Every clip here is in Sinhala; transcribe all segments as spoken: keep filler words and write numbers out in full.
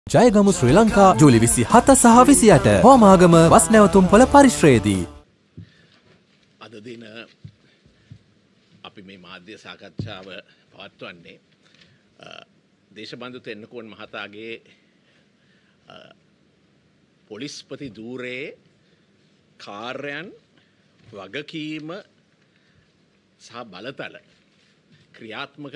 ජයගමු ශ්‍රී ලංකා ජූලි විසි හත සහ විසි අට හෝමාගම වස් නැවතුම්පොළ පරිශ්‍රයේදී. අද දින අපි මේ මාධ්‍ය සාකච්ඡාව පවත්වන්නේ දේශබන්දු තෙන්නකෝන් මහතාගේ පොලිස්පති ධූරයේ කාර්යයන් වගකීම සහ බලතල ක්‍රියාත්මක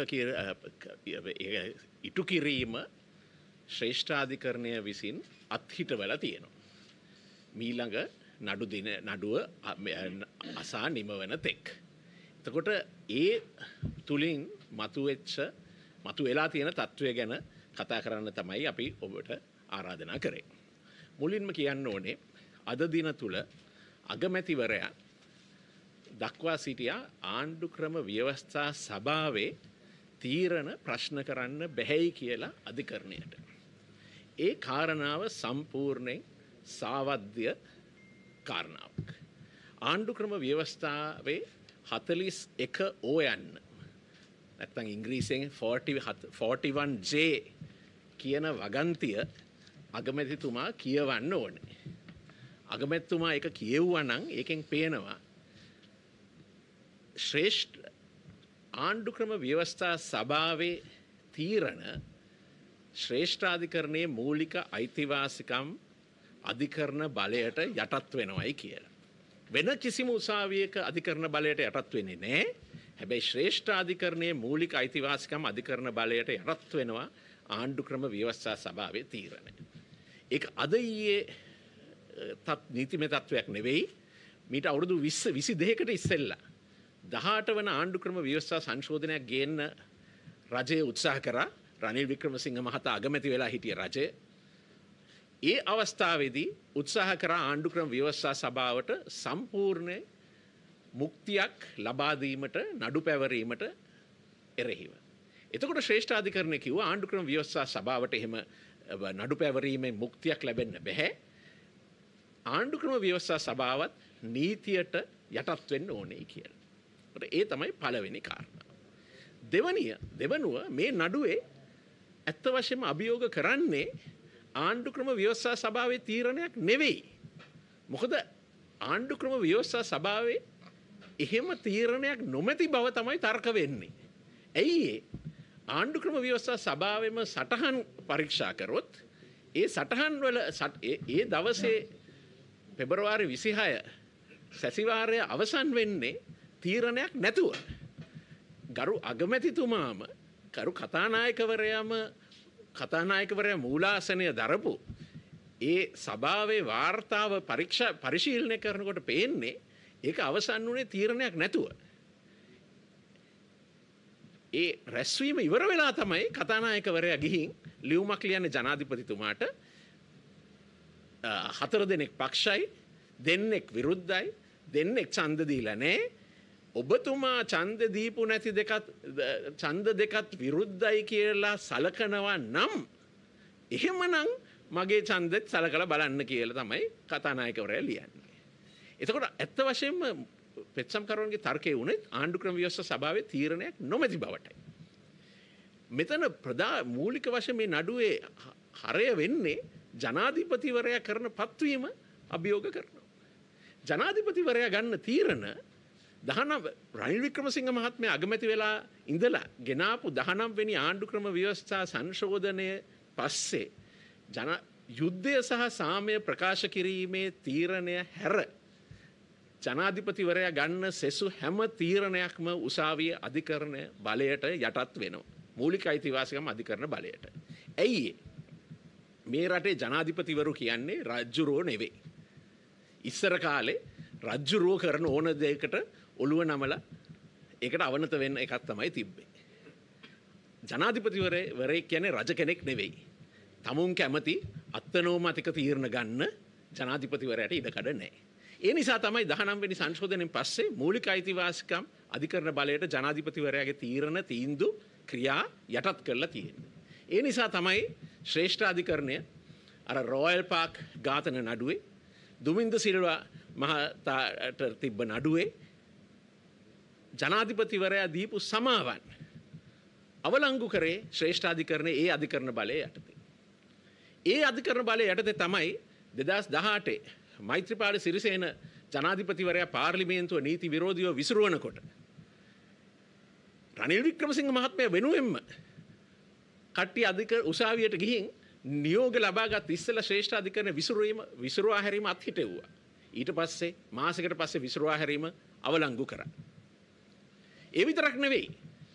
ඉටු කිරීම ශ්‍රේෂ්ඨාධිකරණය විසින් අත්හිටවල තියෙනවා. මීළඟ නඩු දින නඩුව අසා නිමවන තෙක්. එතකොට ඒ තුලින් මතුවෙච්ච මතු වෙලා තියෙන තත්ත්වය ගැන කතා කරන්න තමයි අපි ඔබට ආරාධනා කරේ. මුලින්ම කියන්න ඕනේ අද දින තුල අගමැතිවරයා දක්වා සිටියා ආණ්ඩු ක්‍රම ව්‍යවස්ථා සභාවේ තීරණ ප්‍රශ්න කරන්න බැහැයි කියලා අධිකරණයට. ඒ කාරණාව සම්පූර්ණයෙන් සාවද්‍ය කාරණාවක්. ආණ්ඩු ක්‍රම ව්‍යවස්ථාවේ හතළිස් එක ඕ යන්න නැත්නම් ඉංග්‍රීසියෙන් ෆෝර්ටි වන් ජේ කියන වගන්තිය අගමැතිතුමා කියවන්න ඕනේ. අගමැතිතුමා ඒක කියෙව්වා නම් ඒකෙන් පේනවා ශ්‍රේෂ්ඨ ආණ්ඩු ක්‍රම ව්‍යවස්ථා සභාවේ තීරණ ශ්‍රේෂ්ඨාධිකරණයේ මූලික අයිතිවාසිකම් අධිකරණ බලයට යටත් වෙනවයි කියලා. වෙන කිසිම උසාවියක අධිකරණ බලයට යටත් වෙන්නේ නැහැ. හැබැයි ශ්‍රේෂ්ඨාධිකරණයේ මූලික අයිතිවාසිකම් අධිකරණ බලයට යටත් වෙනවා ආණ්ඩු ක්‍රම ව්‍යවස්ථා සභාවේ තීරණය. ඒක අද ඊයේ තත් නීතිමය තත්වයක් නෙවෙයි. මීට අවුරුදු විස්ස විසි දෙකකට ඉස්සෙල්ලා දහඅට වන ආණ්ඩු ක්‍රම ව්‍යවස්ථා සංශෝධනයක් ගේන්න රජය උත්සාහ කරා. රනිල් වික්‍රමසිංහ මහතා අගමැති වෙලා හිටිය රජය. ඒ අවස්ථාවේදී උත්සාහ කරා ආණ්ඩු ක්‍රම ව්‍යවස්ථා සභාවට සම්පූර්ණ මුක්තියක් ලබා දීමට නඩු පැවරීමට එරෙහිව. එතකොට ශ්‍රේෂ්ඨාධිකරණය කිව්වා ආණ්ඩු ක්‍රම ව්‍යවස්ථා සභාවට එහෙම නඩු පැවරීමේ මුක්තියක් ලැබෙන්න බැහැ. ආණ්ඩු ක්‍රම ව්‍යවස්ථා සභාවත් නීතියට යටත් වෙන්න ඕනේ කියලා. ඒ තමයි පළවෙනි කාරණාව. දෙවනිය දෙවනුව මේ නඩුවේ ඇත්ත වශයෙන්ම අභියෝග කරන්නේ ආණ්ඩු ක්‍රම ව්‍යවස්ථා සභාවේ තීරණයක් නෙවෙයි. මොකද ආණ්ඩු ක්‍රම ව්‍යවස්ථා සභාවේ එහෙම තීරණයක් නොමැති බව තමයි තර්ක වෙන්නේ. ඇයි ඒ? ආණ්ඩු ක්‍රම ව්‍යවස්ථා සභාවෙම සටහන් පරීක්ෂා කරොත් ඒ සටහන් වල ඒ දවසේ පෙබරවාරි විසිහය සැසිවාරය අවසන් වෙන්නේ තීරණයක් නැතුව. ගරු අගමැතිතුමාම කරු කතානායකවරයාම කතානායකවරයා මූලාසනය දරපු ඒ සභාවේ වාර්තාව පරීක්ෂා පරිශීලනය කරනකොට පේන්නේ ඒක අවසන් වුණේ තීරණයක් නැතුව. ඒ රැස්වීම ඉවර වෙලා තමයි කතානායකවරයා ගිහින් ලියුමක් ලියන්නේ ජනාධිපතිතුමාට. හතර දෙනෙක් පක්ෂයි, දෙන්නෙක් විරුද්ධයි, දෙන්නෙක් ඡන්ද දීලා නැහැ. ඔබතුමා ඡන්ද දීපු නැති දෙකත් ඡන්ද දෙකත් විරුද්ධයි කියලා සලකනවා නම් එහෙමනම් මගේ ඡන්දෙත් සලකලා බලන්න කියලා තමයි කතානායකවරයා ලියන්නේ. එතකොට ඇත්ත වශයෙන්ම පෙත්සම්කරුවන්ගේ තර්කයේ උනේ ආණ්ඩු ක්‍රම ව්‍යවස්ථා සභාවේ තීරණයක් නොමැති බවටයි. මෙතන ප්‍රධාන මූලික වශයෙන් මේ නඩුවේ හරය වෙන්නේ ජනාධිපතිවරයා කරන පත්වීම අභියෝග කරනවා. ජනාධිපතිවරයා ගන්න තීරණ දහනව රනිල් වික්‍රමසිංහ මහත්මයා අගමැති වෙලා ඉඳලා ගෙනාපු දහනව වෙනි ආණ්ඩු ක්‍රම ව්‍යවස්ථා සංශෝධනය පස්සේ ජන යුද්ධය සහ සාමය ප්‍රකාශ කිරීමේ තීරණය හැර ජනාධිපතිවරයා ගන්න සෙසු හැම තීරණයක්ම උසාවිය අධිකරණ බලයට යටත් වෙනවා. මූලික අයිතිවාසිකම් අධිකරණ බලයට. ඇයි මේ රටේ ජනාධිපතිවරු කියන්නේ රජ්ජුරුවෝ නෙවෙයි. ඉස්සර කාලේ රජ්ජුරුවෝ කරන ඕන දෙයකට ඔළුව නමලා ඒකට අවනත වෙන්න එකක් තමයි තිබ්බේ. ජනාධිපතිවරයෙක් කියන්නේ රජ කෙනෙක් නෙවෙයි. තමුන් කැමති අත්නෝමතික තීරණ ගන්න ජනාධිපතිවරයාට ඉඩකඩ නැහැ. ඒ නිසා තමයි දහනව වෙනි සංශෝධනයෙන් පස්සේ මූලික අයිතිවාසිකම් අධිකරණ බලයට ජනාධිපතිවරයාගේ තීරණ තීන්දුව ක්‍රියා යටත් කරලා තියෙන්නේ. ඒ නිසා තමයි ශ්‍රේෂ්ඨාධිකරණය අර රොයල් පාක් ඝාතන නඩුවේ දුමින්ද සිල්වා මහතාට තිබ්බ නඩුවේ ජනාධිපතිවරයා දීපු සමාවන් අවලංගු කරේ ශ්‍රේෂ්ඨාධිකරණයේ ඒ අධිකරණ බලය යටතේ. ඒ අධිකරණ බලය යටතේ තමයි දෙදහස් දහඅටේ මෛත්‍රීපාල සිරිසේන ජනාධිපතිවරයා පාර්ලිමේන්තුව නීති විරෝධීව විසිරුවනකොට රනිල් වික්‍රමසිංහ මහත්මයා වෙනුවෙන්ම කට්ටිය අධික උසාවියට ගිහින් නියෝග ලබාගත් ඉස්සෙල්ලා ශ්‍රේෂ්ඨ අධිකරණ විසිරුවීම විසිරුවා හැරීම අත්හිටෙව්වා. ඊට පස්සේ මාසයකට පස්සේ විසිරුවා හැරීම අවලංගු කරා. ඒ විතරක් නෙවෙයි.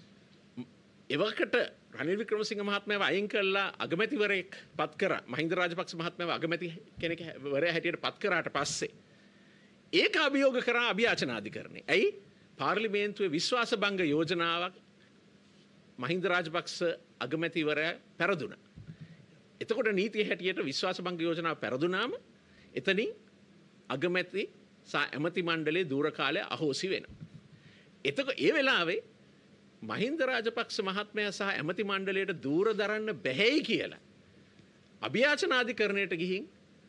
එවකට රනිල් වික්‍රමසිංහ මහත්මයාව අයින් කළා අගමැතිවරයෙක් පත් කරා. මහින්ද රාජපක්ෂ මහත්මයාව අගමැති කෙනෙක් වරයා හැටියට පත් කරාට පස්සේ ඒක අභියෝග කරා අභියාචන අධිකරණය. ඇයි? පාර්ලිමේන්තුවේ විශ්වාස භංග යෝජනාවක් මහින්ද රාජපක්ෂ අගමැතිවරයා පෙරදුනා. එතකොට නීතිය හැටියට විශ්වාස භංග යෝජනාව පෙරදුනාම එතනින් අගමැති සහ ඇමති මණ්ඩලයේ දූර කාලය අහෝසි වෙනවා. එතකොට ඒ වෙලාවේ මහින්ද රාජපක්ෂ මහත්මයා සහ ඇමති මණ්ඩලයට දූර දරන්න බැහැයි කියලා අභියාචනාධිකරණයට ගිහින්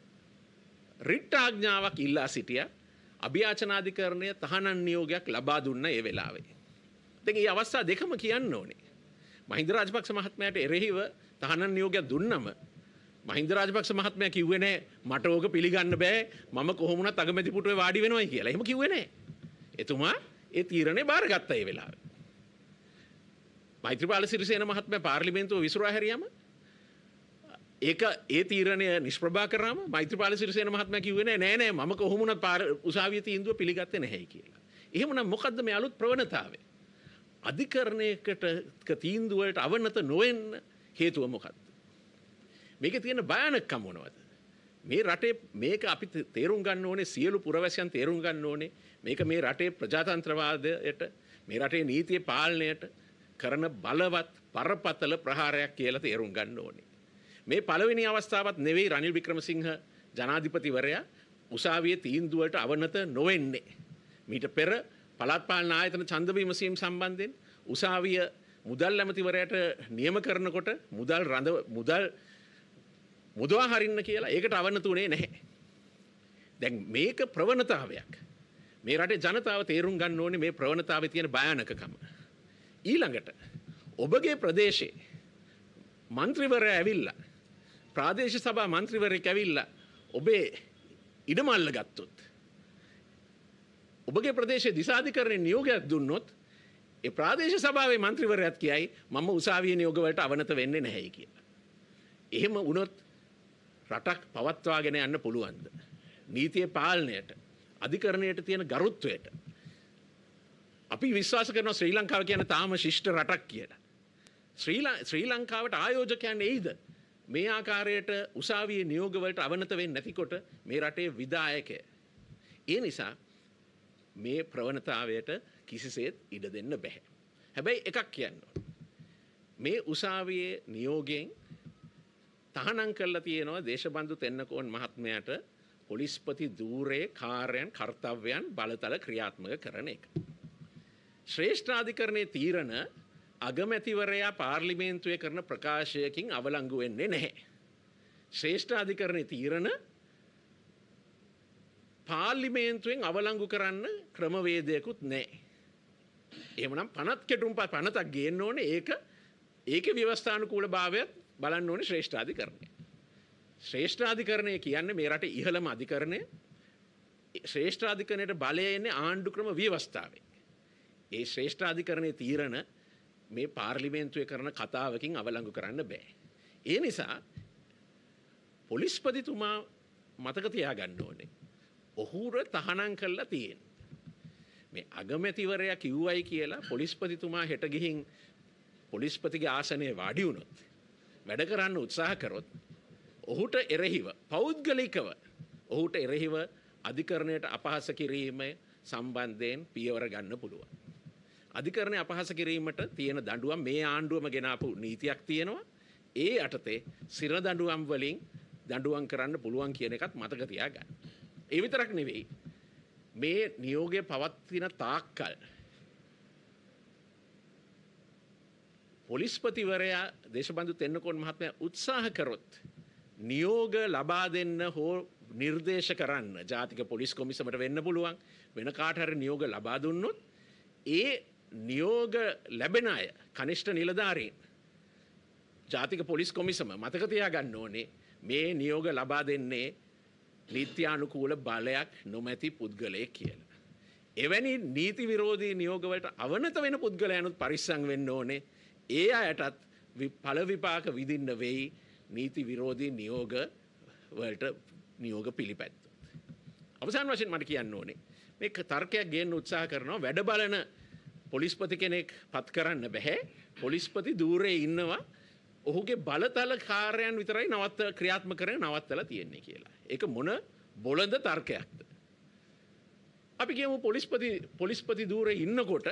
රිට් ආඥාවක් ඉල්ලා සිටියා. අභියාචනාධිකරණය තහනම් නියෝගයක් ලබා දුන්න ඒ වෙලාවේ. දැන් මේ අවස්ථා දෙකම කියන්න ඕනේ. මහින්ද රාජපක්ෂ මහත්මයාට එරෙහිව තහනම් නියෝගයක් දුන්නම මහින්ද රාජපක්ෂ මහත්මයා කිව්වේ නෑ මට ඕක පිළිගන්න බෑ මම කොහොමුණත් අගමැති පුටුවේ වාඩි වෙනවයි කියලා. එහෙම කිව්වේ නෑ. එතුමා ඒ තීරණය බාරගත්තා ඒ වෙලාවේ. මෛත්‍රීපාල සිරිසේන මහත්මයා පාර්ලිමේන්තුව විසිරුවා හැරියම ඒක ඒ තීරණය නිෂ්ප්‍රභා කරාම මෛත්‍රීපාල සිරිසේන මහත්මයා කිව්වේ නෑ නෑ නෑ මම කොහොමුණත් උසාවියේ තීන්දුව පිළිගත්තේ නැහැයි කියලා. එහෙමනම් මොකද්ද මේ අලුත් ප්‍රවණතාවය? අධිකරණයකට තීන්දුව වලට අවනත නොවෙන්න හේතුව මොකක්ද? මේකේ තියෙන භයානකම මොනවද? මේ රටේ මේක අපි තේරුම් ගන්න ඕනේ සියලු පුරවැසියන් තේරුම් ගන්න ඕනේ මේක මේ රටේ ප්‍රජාතන්ත්‍රවාදයට මේ රටේ නීතිය පාලනයට කරන බලවත් බරපතල ප්‍රහාරයක් කියලා තේරුම් ගන්න ඕනේ. මේ පළවෙනි අවස්ථාවත් නෙවෙයි රනිල් වික්‍රමසිංහ ජනාධිපතිවරයා උසාවියේ තීන්දුව වලට අවනත නොවෙන්නේ. මීට පෙර පළාත් පාලන ආයතන ඡන්ද විමසීම් සම්බන්ධයෙන් උසාවිය මුදල් ඇමතිවරයාට නියම කරනකොට මුදල් රඳ මුදල් මුදවා හරින්න කියලා ඒකට අවනත උනේ නැහැ. දැන් මේක ප්‍රවණතාවයක්. මේ රටේ ජනතාව තේරුම් ගන්න ඕනේ මේ ප්‍රවණතාවේ තියෙන භයානකකම. ඊළඟට ඔබගේ ප්‍රදේශයේ මන්ත්‍රීවරයා ඇවිල්ලා ප්‍රාදේශීය සභා මන්ත්‍රීවරයෙක් ඇවිල්ලා ඔබේ ඉඩමල්ල ගත්තොත් ඔබගේ ප්‍රදේශයේ දිසාධිකරණයේ නියෝගයක් දුන්නොත් ඒ ප්‍රාදේශීය සභාවේ මන්ත්‍රීවරයාත් කියයි මම උසාවියේ නියෝග වලට අවනත වෙන්නේ නැහැයි කියලා. එහෙම වුණොත් රටක් පවත්වාගෙන යන්න පුළුවන්ද? නීතිය පාලනයට අධිකරණයට තියෙන ගරුත්වයට අපි විශ්වාස කරනවා ශ්‍රී ලංකාව කියන්නේ තාම ශිෂ්ට රටක් කියලා. ශ්‍රී ලංකාවට ආයෝජකයන් එයිද මේ ආකාරයට උසාවියේ නියෝග වලට අවනත වෙන්නේ නැතිකොට මේ රටේ විධායකය. ඒ නිසා මේ ප්‍රවණතාවයට කිසිසේත් ඉඩ දෙන්න බෑ. හැබැයි එකක් කියන්න ඕන. මේ උසාවියේ නියෝගයෙන් තහනම් කරලා තියෙනවා දේශබන්දු තෙන්නකෝන් මහත්මයාට පොලිස්පති ධූරයේ කාර්යයන් කර්තව්‍යයන් බලතල ක්‍රියාත්මක කරන එක. ශ්‍රේෂ්ඨාධිකරණයේ තීරණ අගමැතිවරයා පාර්ලිමේන්තුවේ කරන ප්‍රකාශයකින් අවලංගු වෙන්නේ නැහැ. ශ්‍රේෂ්ඨාධිකරණයේ තීරණ පාර්ලිමේන්තුවෙන් අවලංගු කරන්න ක්‍රමවේදයකුත් නැහැ. එහෙමනම් පනත් කෙටුම්පත් පනතක් ගේන්න ඕනේ ඒක ඒකේ ව්‍යවස්ථානුකූල භාවයත් බලන්න ඕනේ ශ්‍රේෂ්ඨාධිකරණය. ශ්‍රේෂ්ඨාධිකරණය කියන්නේ මේ රටේ ඉහළම අධිකරණය. ශ්‍රේෂ්ඨාධිකරණයට බලය එන්නේ ආණ්ඩු ක්‍රම ව්‍යවස්ථාවෙන්. ඒ ශ්‍රේෂ්ඨාධිකරණයේ තීරණ මේ පාර්ලිමේන්තුවේ කරන කතාවකින් අවලංගු කරන්න බෑ. ඒ නිසා පොලිස්පතිතුමා මතක තියාගන්න ඕනේ. ඔහුර තහනම් කරලා තියෙන. මේ අගමැතිවරයා කිව්වයි කියලා පොලිස්පතිතුමා හෙට ගිහින් පොලිස්පතිගේ ආසනයේ වාඩි වුණොත් වැඩ කරන්න උත්සාහ කරොත් ඔහුට එරෙහිව පෞද්ගලිකව ඔහුට එරෙහිව අධිකරණයට අපහාස කිරීම සම්බන්ධයෙන් පියවර ගන්න පුළුවන්. අධිකරණය අපහාස කිරීමට තියෙන දඬුවම් මේ ආණ්ඩුවම ගෙනාපු නීතියක් තියෙනවා. ඒ යටතේ සිර දඬුවම් වලින් දඬුවම් කරන්න පුළුවන් කියන එකත් මතක තියාගන්න. ඒ විතරක් නෙවෙයි මේ නියෝගය පවත්වන තාක්කල් පොලිස්පතිවරයා දේශබන්දු තෙන්නකෝන් මහත්මයා උත්සාහ කරොත් නියෝග ලබා දෙන්න හෝ නිර්දේශ කරන්න ජාතික පොලිස් කොමිසමට වෙන්න පුළුවන් වෙන කාට හරි නියෝග ලබා දුන්නොත් ඒ නියෝග ලැබෙන අය කනිෂ්ඨ නිලධාරීන් ජාතික පොලිස් කොමිසම මතක තියාගන්න ඕනේ මේ නියෝග ලබා දෙන්නේ නීත්‍යානුකූල බලයක් නොමැති පුද්ගලයෙක් කියලා. එවැනි නීති විරෝධී නියෝගවලට අවනත වෙන පුද්ගලයනුත් පරිස්සම් වෙන්න ඕනේ. ඒ අයටත් ඵල විපාක විඳින්න වෙයි නීති විරෝධී නියෝග වලට නියෝග පිළිපැත්තොත්. අවසාන වශයෙන් මට කියන්න ඕනේ මේක තර්කයක් ගේන්න උත්සාහ කරනවා වැඩ බලන පොලිස්පති කෙනෙක් පත් කරන්න බෑ. පොලිස්පති දූරේ ඉන්නවා. ඔහුගේ බලතල කාර්යයන් විතරයි නවත්ත ක්‍රියාත්මක කරගෙන නවත්තලා තියෙන්නේ කියලා. ඒක මොන බොළඳ තර්කයක්ද? අපි කියමු පොලිස්පති පොලිස්පති දූරේ ඉන්නකොට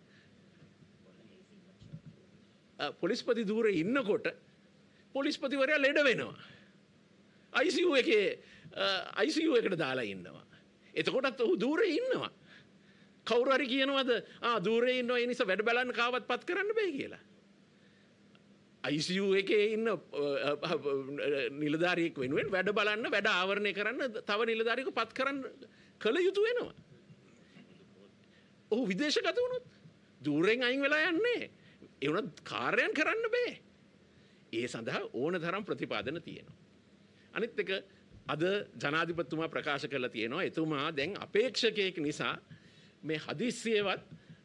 පොලිස්පති දූරේ ඉන්නකොට පොලිස්පතිවරයා ලෙඩ වෙනවා. I C U එකේ I C U එකට දාලා ඉන්නවා. එතකොටත් ඔහු දූරේ ඉන්නවා. කවුරු හරි කියනවද ආ දූරේ ඉන්නවා ඒ නිසා වැඩ බලන්න කාවත් පත් කරන්න බෑ කියලා. I C U එකේ ඉන්න නිලධාරියෙක් වෙනුවෙන් වැඩ බලන්න වැඩ ආවරණය කරන්න තව නිලධාරියෙකු පත් කරන්න කළ යුතු වෙනවා. ඔහු විදේශගත වුණොත් දූරෙන් අයින් වෙලා යන්නේ. ඒ වුණත් කාර්යයන් කරන්න බෑ. ඒ සඳහා ඕන තරම් ප්‍රතිපාදන තියෙනවා. අනිත් එක අද ජනාධිපතිතුමා ප්‍රකාශ කරලා තියෙනවා එතුමා දැන් අපේක්ෂකයෙක් නිසා මේ හදිස්සියවත්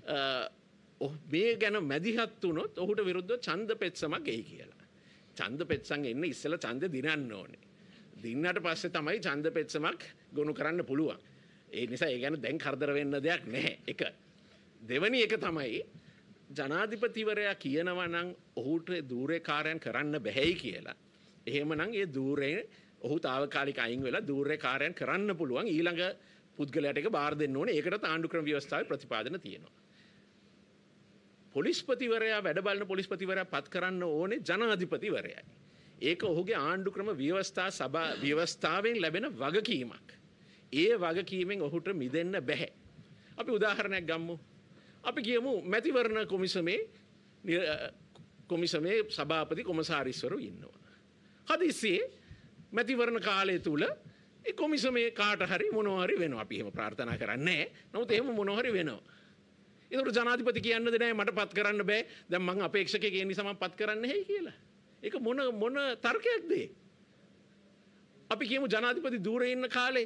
මේ ගැන මැදිහත් වුණොත් ඔහුට විරුද්ධව ඡන්ද පෙත්සමක් එයි කියලා. ඡන්ද පෙත්සම් එන්න ඉස්සෙල්ලා ඡන්ද දිනන්න ඕනේ. දින්නට පස්සේ තමයි ඡන්ද පෙත්සමක් ගොනු කරන්න පුළුවන්. ඒ නිසා ඒ ගැන දැන් කරදර වෙන්න දෙයක් නැහැ. එක. දෙවැනි එක තමයි ජනාධිපතිවරයා කියනවා නම් ඔහුට දූරේ කාර්යයන් කරන්න බැහැයි කියලා. එහෙමනම් ඒ දූරේ ඔහු తాවකාලික අයින් වෙලා දූරේ කාර්යයන් කරන්න පුළුවන් ඊළඟ පුද්ගලයාට ඒක බාර දෙන්න ඕනේ. ඒකට ආණ්ඩුක්‍රම ව්‍යවස්ථාවේ ප්‍රතිපාදන තියෙනවා. පොලිස්පතිවරයා වැඩ බලන පොලිස්පතිවරයා පත් කරන්න ඕනේ ජනාධිපතිවරයයි. ඒක ඔහුගේ ආණ්ඩුක්‍රම ව්‍යවස්ථා සභා ව්‍යවස්ථාවෙන් ලැබෙන වගකීමක්. ඒ වගකීමෙන් ඔහුට මිදෙන්න බැහැ. අපි උදාහරණයක් ගමු. අපි කියමු මැතිවරණ කොමිසමේ කොමිසමේ සභාපති කොමසාරිස්වරු ඉන්නවා. හදිස්සියේ මැතිවරණ කාලය තුල ඒ කොමිසමේ කාට හරි මොනවා හරි වෙනවා. අපි එහෙම ප්‍රාර්ථනා කරන්නේ නැහැ. නමුත් එහෙම මොනවා හරි වෙනවා. ඒකට ජනාධිපති කියන්නද නැහැ මට පත් කරන්න බෑ. දැන් මං අපේක්ෂකයෙක් ඒ නිසා මං පත් කරන්න හැයි කියලා. ඒක මොන මොන තර්කයක්ද ඒ? අපි කියමු ජනාධිපති දූරේ ඉන්න කාලේ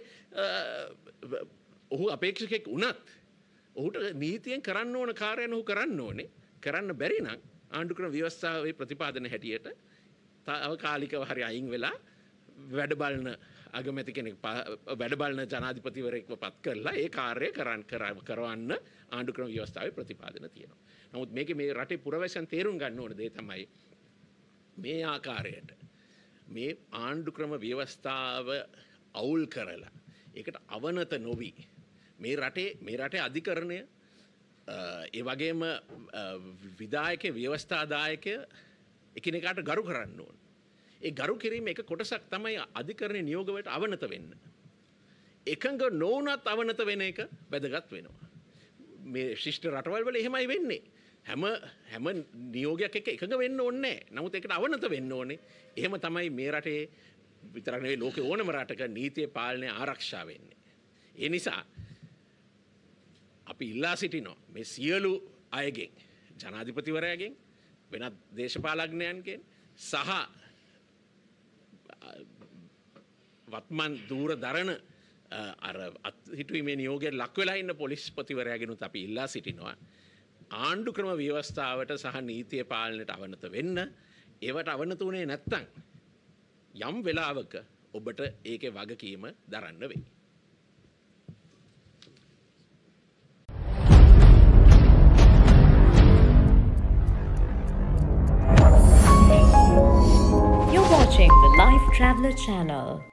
ඔහු අපේක්ෂකයෙක් වුණත් ඔහුට නීතියෙන් කරන්න ඕන කාර්යයන් ඔහු කරන්න ඕනේ. කරන්න බැරි නම් ආණ්ඩුක්‍රම ව්‍යවස්ථාවේ ප්‍රතිපාදන හැටියට තාවකාලිකව හරි අයින් වෙලා වැඩ බලන අගමැති කෙනෙක් වැඩ බලන ජනාධිපතිවරයෙක්ව පත් කරලා ඒ කාර්යය කරන් කරවන්න ආණ්ඩුක්‍රම ව්‍යවස්ථාවේ ප්‍රතිපාදන තියෙනවා. නමුත් මේකේ මේ රටේ පුරවැසියන් තේරුම් ගන්න ඕන දේ තමයි මේ ආකාරයට මේ ආණ්ඩුක්‍රම ව්‍යවස්ථාව අවුල් කරලා ඒකට අවනත නොවි මේ රටේ මේ රටේ අධිකරණය ඒ වගේම විධායක ව්‍යවස්ථාදායක එකිනෙකාට ගරු කරන්න ඕන. ඒ ගරු කිරීම එක කොටසක් තමයි අධිකරණ නියෝග වලට අවනත වෙන්න. එකඟ නොවුනත් අවනත වෙන එක වැදගත් වෙනවා. මේ ශිෂ්ට රටවල් වල එහෙමයි වෙන්නේ. හැම හැම නියෝගයක් එක්ක එකඟ වෙන්න ඕනේ නැහැ. නමුත් ඒකට අවනත වෙන්න ඕනේ. එහෙම තමයි මේ රටේ විතරක් නෙවෙයි ලෝකේ ඕනම රටක නීතිය පාලනය ආරක්ෂා වෙන්නේ. ඒ නිසා අපි ඉල්ලා සිටිනවා මේ සියලු අයගෙන් ජනාධිපතිවරයාගෙන් වෙනත් දේශපාලඥයන්ගෙන් සහ වත්මන් දූර දරන අර හිටුවීමේ නියෝගයට ලක් වෙලා ඉන්න පොලිස්පතිවරයාගෙනුත් අපි ඉල්ලා සිටිනවා ආණ්ඩුක්‍රම ව්‍යවස්ථාවට සහ නීතිය පාලනයට අවනත වෙන්න. ඒවට අවනත වුණේ නැත්තම් යම් වෙලාවක ඔබට ඒකේ වගකීම දරන්න වෙයි. You're watching the Life Traveller channel.